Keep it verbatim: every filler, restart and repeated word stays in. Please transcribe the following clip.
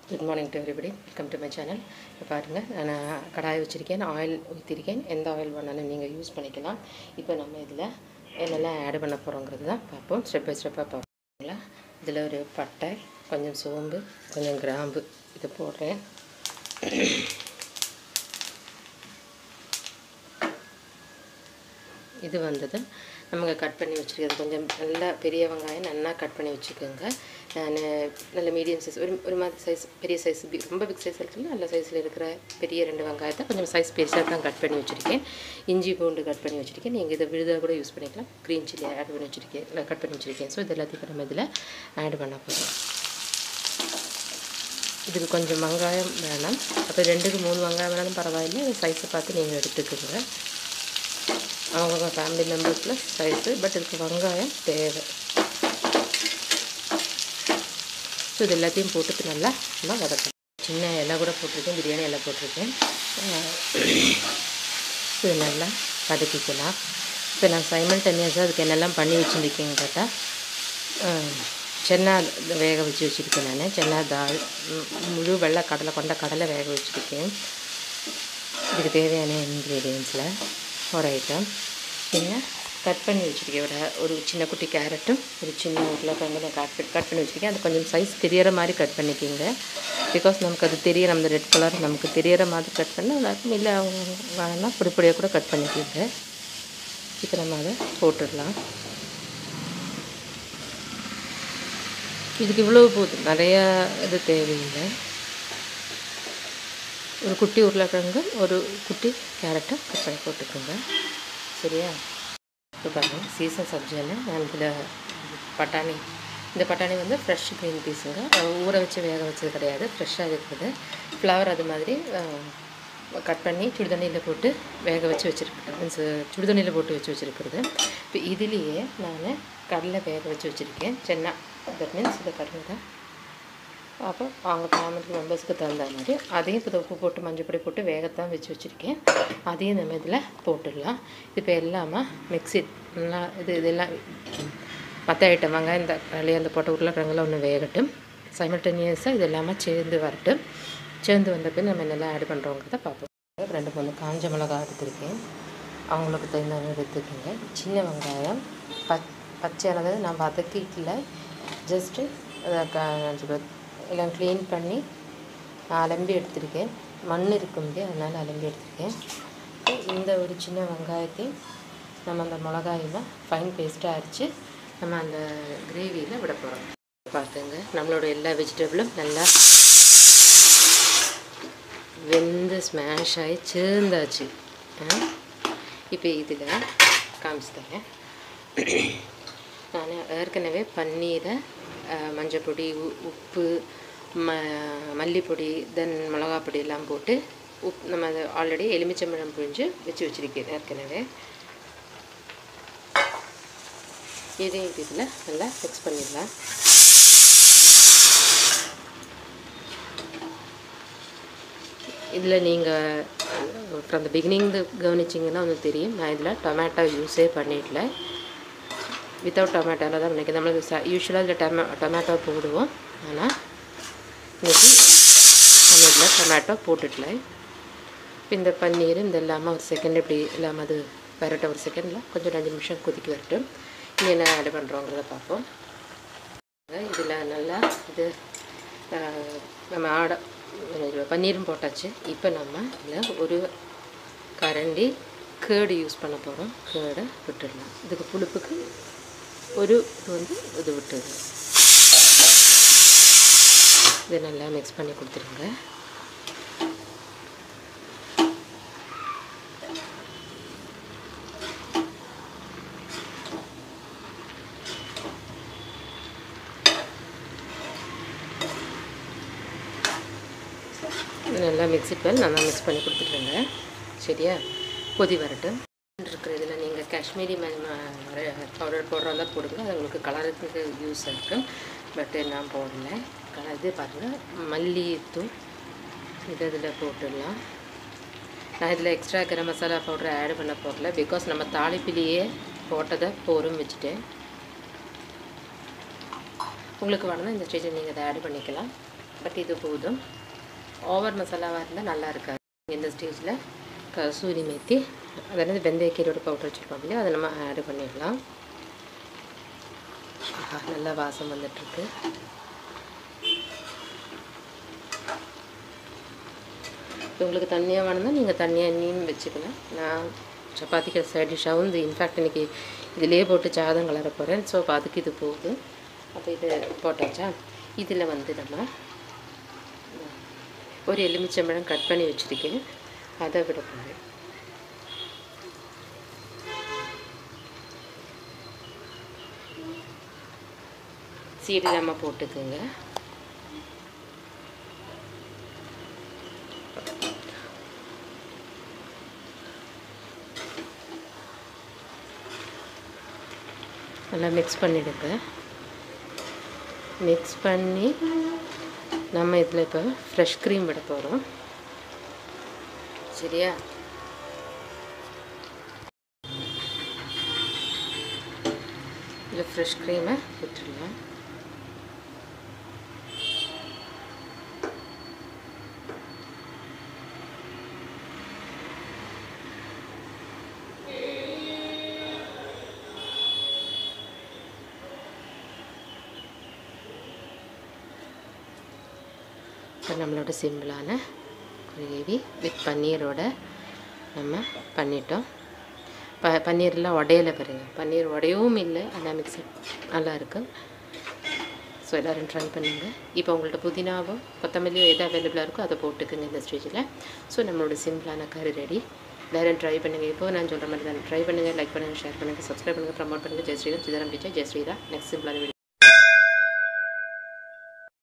Good morning to everybody. Welcome to my channel. இப்போ பாருங்க நான் கடாய் வச்சிருக்கேன், ஆயில் ஊற்றிருக்கேன். எந்த ஆயில் வேணாலும் நீங்கள் யூஸ் பண்ணிக்கலாம். இப்போ நம்ம இதில் என்னெல்லாம் ஆட் பண்ண போகிறோங்கிறது தான் பார்ப்போம். ஸ்டெப் பை ஸ்டெப்பாக பார்ப்போங்களா. இதில் ஒரு பட்டை, கொஞ்சம் சோம்பு, கொஞ்சம் கிராம்பு இது போடுறேன். இது வந்தது நமக்கு கட் பண்ணி வச்சுருக்கிறது கொஞ்சம் நல்லா பெரிய வெங்காயம் நல்லா கட் பண்ணி வச்சுக்கோங்க. நான் நல்ல மீடியம் சைஸ் ஒரு ஒரு மாதிரி சைஸ் பெரிய சைஸ் ரொம்ப பிக் சைஸ் இருக்குல்ல, நல்ல சைஸில் இருக்கிற பெரிய ரெண்டு வெங்காயத்தை கொஞ்சம் சைஸ் பெருசாக தான் கட் பண்ணி வச்சுருக்கேன். இஞ்சி பூண்டு கட் பண்ணி வச்சுருக்கேன். நீங்கள் இதை விழுதாக கூட யூஸ் பண்ணிக்கலாம். க்ரீன் சில்லி ஆட் பண்ணி வச்சுருக்கேன், இல்லை கட் பண்ணி வச்சுருக்கேன். ஸோ இது எல்லாத்தையும் நம்ம இதில் ஆட் பண்ண போகிறோம். இதுக்கு கொஞ்சம் வெங்காயம் வேணாம், அப்போ ரெண்டுக்கு மூணு வெங்காயம் வேணாலும் பரவாயில்லை. சைஸை பார்த்து நீங்கள் எடுத்துக்கோங்க. அவங்க ஃபேமிலி மெம்பர்ஸில் சைஸு, பட் இதுக்கு வெங்காயம் தேவை. ஸோ இது எல்லாத்தையும் போட்டுட்டு நல்லா நல்லா வதக்கணும். சின்ன இலை கூட போட்டிருக்கேன், பிரியாணி இலை போட்டிருக்கேன். இது நல்லா வதக்கிக்கலாம். இப்போ நான் சைமல்டேனியஸாக அதுக்கு என்னெல்லாம் பண்ணி வச்சுருக்கேன்னு கேட்டால், சென்னா வேக வச்சு வச்சுருக்கேன். நான் சென்னா தால் முழு வெள்ளை கடலை கொண்ட கடலை வேக வச்சுருக்கேன். இதுக்கு தேவையான இன்க்ரீடியன்ஸில் ஒரு ஐட்டம் பின்ன கட் பண்ணி வச்சுருக்கேன். ஒரு ஒரு சின்ன குட்டி கேரட்டும் ஒரு சின்ன உருளைக்கிழங்கு கட் கட் பண்ணி வச்சுருக்கேன். அது கொஞ்சம் சைஸ் தெரியற மாதிரி கட் பண்ணிக்கிங்க. பிகாஸ் நமக்கு அது தெரிய நம்ம ரெட் கலர் நமக்கு தெரியற மாதிரி கட் பண்ணால் எல்லாருக்கும் இல்லை வேணா பொடி பொடியாக கூட கட் பண்ணிக்கிங்க. இப்போ நம்ம அதை போட்டுடலாம். இதுக்கு இவ்வளோ போதும், நிறையா இது தேவையில்லை. ஒரு குட்டி உருளைக்கிழங்கு ஒரு குட்டி கேரட்டை கட் பண்ணி போட்டுக்கோங்க. சரியா? இப்போ பாருங்கள், சீசன் சப்ஜின்னு நான் இதில் பட்டாணி, இந்த பட்டாணி வந்து ஃப்ரெஷ் க்ரீன் பீஸுங்க. ஊற வச்சு வேக வச்சது கிடையாது, ஃப்ரெஷ்ஷாக இருக்குது. ஃப்ளவர் அது மாதிரி கட் பண்ணி சுடுதண்ணியில் போட்டு வேக வச்சு வச்சுருக்கேன். மீன்ஸ் சுடுதண்ணியில் போட்டு வச்சு வச்சுருக்கிறது. இப்போ இதுலேயே நான் கடலை வேக வச்சு வச்சுருக்கேன். சென்னா, தட் மீன்ஸ் இந்த கடலை தான். அப்போ அவங்க ஃபேமிலி மெம்பர்ஸுக்கு தகுந்த மாதிரி அதையும் இப்போ உப்பு போட்டு மஞ்சள் பொடி போட்டு வேகத்தான் வச்சு வச்சுருக்கேன். அதையும் நம்ம இதில் போட்டுடலாம். இப்போ எல்லாமே மிக்ஸி நல்லா இது இதெல்லாம் மற்ற ஐட்டம் வாங்க இந்த கடலையை அந்த போட்ட உருளைக்கிழங்குலாம் ஒன்று வேகட்டும். சைமல்டேனியஸாக இது எல்லாமே சேர்ந்து வரட்டும். சேர்ந்து வந்த பின் நம்ம என்னெல்லாம் ஆட் பண்ணுறோங்கிறத பார்ப்போம். ரெண்டு மூணு காஞ்ச மிளகா எடுத்துருக்கேன், அவங்களுக்கு தகுந்த மாதிரி எடுத்துக்கோங்க. சின்ன வெங்காயம் பச் பச்சையானது நான் வதக்கிக்கல, ஜஸ்ட்டு அதை எல்லாம் க்ளீன் பண்ணி நான் அலம்பி எடுத்திருக்கேன். மண் இருக்கும் இல்லையா, அதனால் அலம்பி எடுத்திருக்கேன். இந்த ஒரு சின்ன வெங்காயத்தையும் நம்ம அந்த மிளகாயெல்லாம் ஃபைன் பேஸ்ட்டாக அரைச்சி நம்ம அந்த கிரேவியில் விட போகிறோம். பார்த்துங்க, நம்மளோட எல்லா வெஜிடபிளும் நல்லா வெந்து ஸ்மாஷ் ஆகி சேர்ந்தாச்சு. இப்போ இதில் காமிச்சுத்தரேன். நான் ஏற்கனவே பன்னீரை மஞ்சள் பொடி, உப்பு, ம மல்லிப்பொடி, தென் மிளகா பொடி எல்லாம் போட்டு உப் நம்ம அதை ஆல்ரெடி எலுமிச்சம்பழம் புழிஞ்சு வச்சு வச்சுருக்கேன் ஏற்கனவே. இதையும் இதில் நல்லா மிக்ஸ் பண்ணிடலாம். இதில் நீங்கள் ஃப்ரம் த பிகினிங் கவனிச்சிங்கன்னா ஒன்று தெரியும், நான் இதில் டொமேட்டோ யூஸே பண்ணிடல. வித்தவுட் டொமேட்டோவில் தான் நினைக்கிறேன். நம்மளுக்கு ச யூஸ்வலாக இதில் டொமே டொமேட்டோ போடுவோம், ஆனால் இன்றைக்கி நம்ம இதில் டொமேட்டோ போட்டுடல. இப்போ இந்த பன்னீர் இந்த இல்லாமல் ஒரு செகண்ட் இப்படி இல்லாமல் அது வரட்டும். ஒரு செகண்டில் கொஞ்சம் ரெண்டு நிமிஷம் கொதிக்க வரட்டும். இன்னும் என்ன ஆட் பண்ணுறோங்கிறத பார்ப்போம். இதில் நல்லா இது நம்ம ஆட பன்னீரும் போட்டாச்சு. இப்போ நம்ம இதில் ஒரு கரண்டி கேர்டு யூஸ் பண்ண போகிறோம். கேர்டை விட்டுடலாம். இதுக்கு புளிப்புக்கு ஒரு இது வந்து இது விட்டுடுங்க. இதை நல்லா மிக்ஸ் பண்ணி கொடுத்துருங்க. நல்லா மிக்ஸி பேல் நல்லா மிக்ஸ் பண்ணி கொடுத்துட்ருங்க. சரியா? கொதி வரட்டும். இருக்கிற இதில் நீங்கள் காஷ்மீரி பவுடர் போடுறதா போடுங்க, அது உங்களுக்கு கலருக்கு யூஸ் இருக்கும். பட்டு நான் போடல. கலர் இது பாருங்கள், மல்லித்தூள் இது இதில் போட்டுடலாம். நான் இதில் extra garam masala powder add பண்ண போகல, பிகாஸ் நம்ம தாளிப்பிலேயே போட்டதை போரும் வச்சுட்டேன். உங்களுக்கு வேணும்னா இந்த ஸ்டேஜில் நீங்கள் அதை ஆட் பண்ணிக்கலாம். பட் இது போதும். ஓவர் மசாலாவாக இருந்தால் நல்லா இருக்காது. இந்த ஸ்டேஜில் கசூரி மேத்தி, அதாவது வெந்தயக்கீரோட பவுடர் வச்சுருப்போம் இல்லையா, அதை நம்ம ஆட் பண்ணிடலாம். ஆஹா, நல்லா வாசம் வந்துட்டுருக்கு. உங்களுக்கு தண்ணியாக வேணும்னா நீங்கள் தண்ணியாக எண்ணெயும் வச்சுக்கலாம். நான் சப்பாத்திக்கு சைட் டிஷ்ஷாகவும் இந்த இன்ஃபேக்ட் இன்றைக்கி இதிலே போட்டு சாதம் கலர போகிறேன். ஸோ அப்போ அதுக்கு இது போகுது. அப்போ இது போட்டாச்சா, இதில் வந்து நம்ம ஒரு எலுமிச்சம்பழம் கட் பண்ணி வச்சுருக்கேன், அதை விட போகிறேன். சீடு இல்லாமல் போட்டுக்குங்க. நல்லா மிக்ஸ் பண்ணிவிடுங்க. மிக்ஸ் பண்ணி நம்ம இதில் இப்போ ஃப்ரெஷ் க்ரீம் விட போகிறோம். சரியா? இதில் ஃப்ரெஷ் க்ரீமை விட்டுடலாம். இப்போ நம்மளோட சிம்பிளான கிரேவி வித் பன்னீரோட நம்ம பண்ணிட்டோம். ப பன்னீர்லாம் உடையலை பாருங்கள், பன்னீர் உடையவும் இல்லை, ஆனால் மிக்ஸ் நல்லா இருக்குது. ஸோ எல்லோரும் ட்ரை பண்ணுங்கள். இப்போ உங்கள்கிட்ட புதினாவோ கொத்தமல்லியோ எது அவைலபிளாக இருக்கோ அதை போட்டுக்குங்க இந்த ஸ்டேஜில். ஸோ நம்மளோட சிம்பிளான கறி ரெடி. எல்லோரும் ட்ரை பண்ணுங்கள். இப்போ நான் சொல்கிற மாதிரி தான் ட்ரை பண்ணுங்கள், லைக் பண்ணுங்கள், ஷேர் பண்ணுங்கள், சப்ஸ்கிரைப் பண்ணுங்கள், ப்ரமோட் பண்ணுங்கள். ஜெய் ஸ்ரீராம், சிதரம் டீச்சர், ஜெய் ஸ்ரீராம். நெக்ஸ்ட் சிம்பிளான வீடியோ.